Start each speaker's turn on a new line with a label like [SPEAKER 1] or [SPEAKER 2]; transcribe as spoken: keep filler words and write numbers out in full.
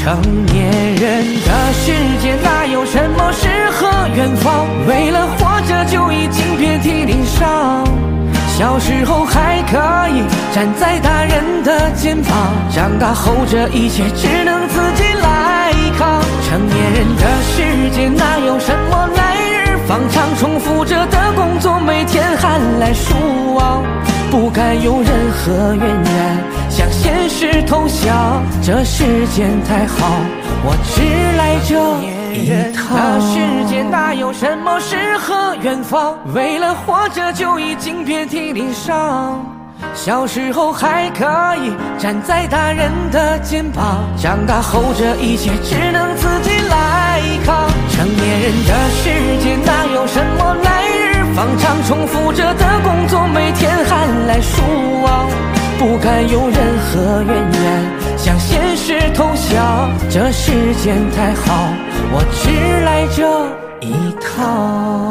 [SPEAKER 1] 成年人的世界哪有什么诗和远方？为了活着就已经遍体鳞伤。小时候还可以站在大人的肩膀，长大后这一切只能自己来扛。成年人的世界哪有什么来日方长？重复着的工作每天喊来数往，不敢有任何怨言，向现实投降。这世间太好，我只来这一趟。的世界哪有什么诗和远方？为了活着就已经遍体鳞伤。小时候还可以站在大人的肩膀，长大后这一切只能自己来扛。成年人的世界哪有什么来日方长？重复着的工作每天喊来数往，不敢有任何怨言，向现实投降。这世间太好，我只来这一趟。